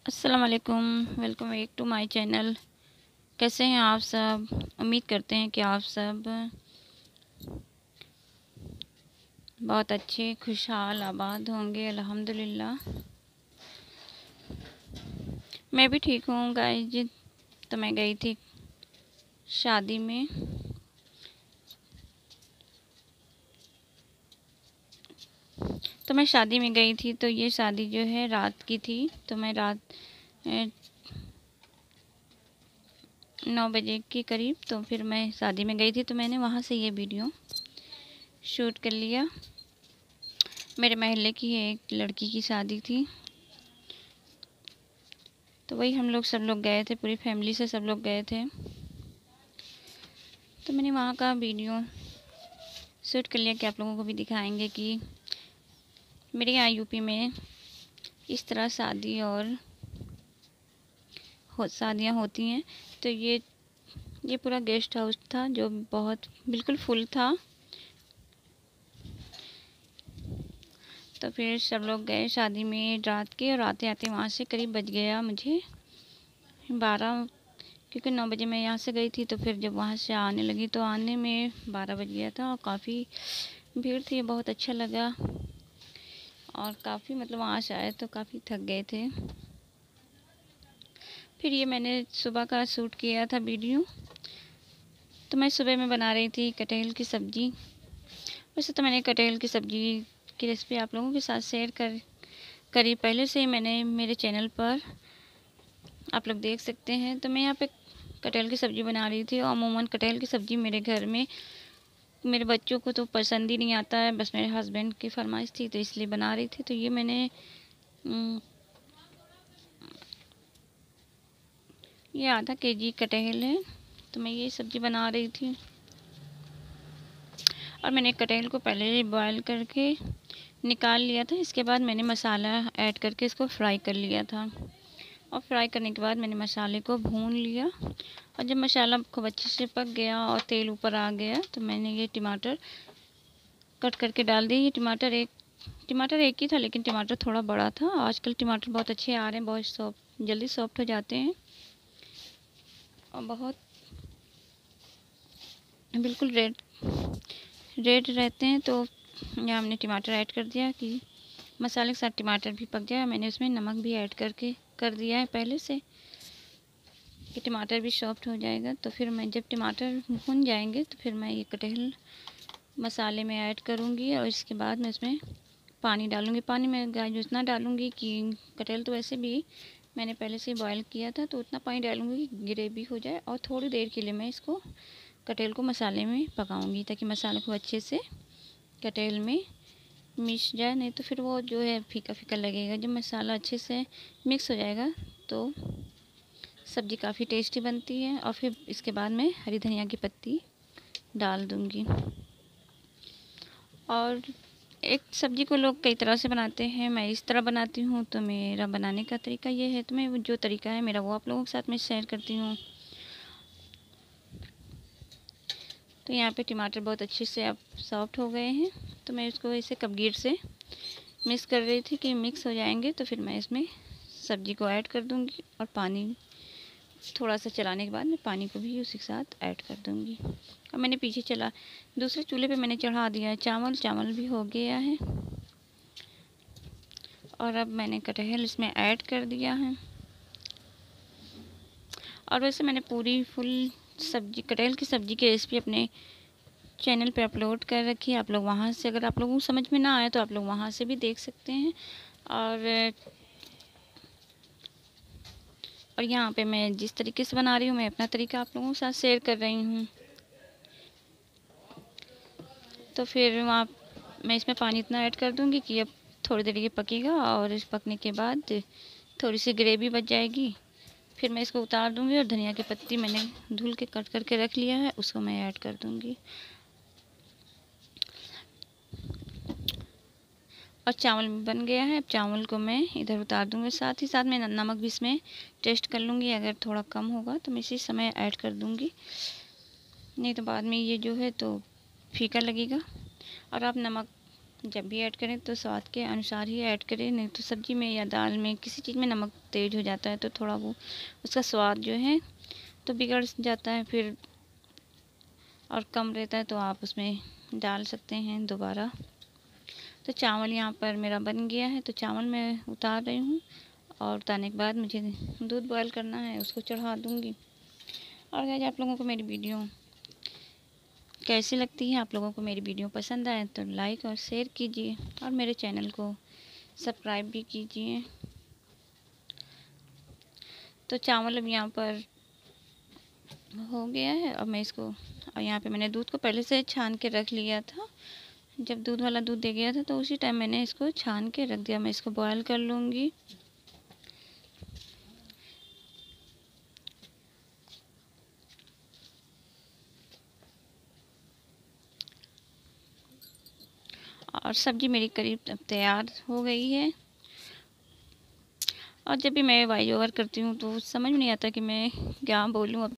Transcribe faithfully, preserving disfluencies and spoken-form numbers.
अस्सलाम वालेकुम, welcome back to my channel. कैसे हैं आप सब? उम्मीद करते हैं कि आप सब बहुत अच्छे, खुशहाल, आबाद होंगे। अल्हम्दुलिल्लाह मैं भी ठीक हूँ गाइज। तो मैं गई थी शादी में। तो मैं शादी में गई थी। तो ये शादी जो है रात की थी। तो मैं रात नौ बजे के करीब तो फिर मैं शादी में गई थी। तो मैंने वहाँ से ये वीडियो शूट कर लिया। मेरे मोहल्ले की एक लड़की की शादी थी। तो वही हम लोग सब लोग गए थे, पूरी फैमिली से सब लोग गए थे। तो मैंने वहाँ का वीडियो शूट कर लिया कि आप लोगों को भी दिखाएंगे कि मेरे यहाँ यूपी में इस तरह शादी और हो शादियाँ होती हैं। तो ये ये पूरा गेस्ट हाउस था जो बहुत बिल्कुल फुल था। तो फिर सब लोग गए शादी में रात के, और आते आते वहाँ से करीब बज गया मुझे बारह, क्योंकि नौ बजे मैं यहाँ से गई थी। तो फिर जब वहाँ से आने लगी तो आने में बारह बज गया था, और काफ़ी भीड़ थी। बहुत अच्छा लगा, और काफ़ी मतलब वहाँ से आए तो काफ़ी थक गए थे। फिर ये मैंने सुबह का शूट किया था वीडियो। तो मैं सुबह में बना रही थी कटहल की सब्ज़ी। वैसे तो मैंने कटहल की सब्ज़ी की रेसिपी आप लोगों के साथ शेयर कर करी पहले से ही मैंने मेरे चैनल पर, आप लोग देख सकते हैं। तो मैं यहाँ पे कटहल की सब्ज़ी बना रही थी। और अमूमन कटहल की सब्ज़ी मेरे घर में मेरे बच्चों को तो पसंद ही नहीं आता है, बस मेरे हस्बैंड की फरमाइश थी तो इसलिए बना रही थी। तो ये मैंने ये आधा केजी कटहल है, तो मैं ये सब्ज़ी बना रही थी। और मैंने कटहल को पहले बॉयल करके निकाल लिया था। इसके बाद मैंने मसाला ऐड करके इसको फ्राई कर लिया था। और फ्राई करने के बाद मैंने मसाले को भून लिया। और जब मसाला खूब अच्छे से पक गया और तेल ऊपर आ गया तो मैंने ये टमाटर कट करके डाल दिए। ये टमाटर एक टमाटर एक ही था, लेकिन टमाटर थोड़ा बड़ा था। आजकल टमाटर बहुत अच्छे आ रहे हैं, बहुत सॉफ्ट, जल्दी सॉफ्ट हो जाते हैं और बहुत बिल्कुल रेड रेड रहते हैं। तो यहाँ हमने टमाटर ऐड कर दिया कि मसाले के साथ टमाटर भी पक जाए। मैंने उसमें नमक भी ऐड करके कर दिया है पहले से कि टमाटर भी सॉफ्ट हो जाएगा। तो फिर मैं जब टमाटर भून जाएंगे तो फिर मैं ये कटहल मसाले में ऐड करूँगी, और इसके बाद मैं इसमें पानी डालूँगी। पानी मैं गाय उतना डालूँगी कि कटहल तो वैसे भी मैंने पहले से बॉयल किया था, तो उतना पानी डालूँगी कि ग्रेवी हो जाए। और थोड़ी देर के लिए मैं इसको कटहल को मसाले में पकाऊँगी, ताकि मसाले को अच्छे से कटहल में मिक्स जाए। नहीं तो फिर वो जो है फीका फीका लगेगा। जब मसाला अच्छे से मिक्स हो जाएगा तो सब्ज़ी काफ़ी टेस्टी बनती है। और फिर इसके बाद मैं हरी धनिया की पत्ती डाल दूँगी। और एक सब्ज़ी को लोग कई तरह से बनाते हैं, मैं इस तरह बनाती हूँ। तो मेरा बनाने का तरीका ये है, तो मैं जो तरीका है मेरा वो आप लोगों के साथ में शेयर करती हूँ। तो यहाँ पे टमाटर बहुत अच्छे से अब सॉफ्ट हो गए हैं। तो मैं इसको ऐसे कपगीर से मिक्स कर रही थी कि मिक्स हो जाएंगे। तो फिर मैं इसमें सब्ज़ी को ऐड कर दूँगी, और पानी थोड़ा सा चलाने के बाद मैं पानी को भी उसी के साथ ऐड कर दूँगी। और मैंने पीछे चला दूसरे चूल्हे पे मैंने चढ़ा दिया है चावल। चावल भी हो गया है, और अब मैंने कटहल इसमें ऐड कर दिया है। और वैसे मैंने पूरी फुल सब्जी कटहल की सब्ज़ी की रेसिपी अपने चैनल पे अपलोड कर रखी है। आप लोग वहाँ से, अगर आप लोगों को समझ में ना आए तो आप लोग वहाँ से भी देख सकते हैं। और और यहाँ पे मैं जिस तरीके से बना रही हूँ, मैं अपना तरीका आप लोगों के साथ शेयर कर रही हूँ। तो फिर वहाँ मैं इसमें पानी इतना ऐड कर दूँगी कि अब थोड़ी देर ये पकेगा, और इस पकने के बाद थोड़ी सी ग्रेवी बच जाएगी। फिर मैं इसको उतार दूँगी, और धनिया की पत्ती मैंने धुल के कट करके रख लिया है, उसको मैं ऐड कर दूँगी। और चावल बन गया है। अब चावल को मैं इधर उतार दूँगी। साथ ही साथ मैं नमक भी इसमें टेस्ट कर लूँगी, अगर थोड़ा कम होगा तो मैं इसी समय ऐड कर दूँगी, नहीं तो बाद में ये जो है तो फीका लगेगा। और आप नमक जब भी ऐड करें तो स्वाद के अनुसार ही ऐड करें, नहीं तो सब्ज़ी में या दाल में किसी चीज़ में नमक तेज़ हो जाता है तो थोड़ा वो उसका स्वाद जो है तो बिगड़ जाता है फिर, और कम रहता है तो आप उसमें डाल सकते हैं दोबारा। तो चावल यहाँ पर मेरा बन गया है, तो चावल मैं उतार रही हूँ और उतारने के बाद मुझे दूध बॉयल करना है, उसको चढ़ा दूँगी। और गाइस आप लोगों को मेरी वीडियो कैसी लगती है, आप लोगों को मेरी वीडियो पसंद आए तो लाइक और शेयर कीजिए और मेरे चैनल को सब्सक्राइब भी कीजिए। तो चावल अब यहाँ पर हो गया है, अब मैं इसको, और यहाँ पे मैंने दूध को पहले से छान के रख लिया था। जब दूध वाला दूध दे गया था तो उसी टाइम मैंने इसको छान के रख दिया। मैं इसको बॉयल कर लूँगी। और सब्ज़ी मेरी करीब अब तैयार हो गई है। और जब भी मैं वॉइस ओवर करती हूँ तो समझ में नहीं आता कि मैं क्या बोलूँ। अब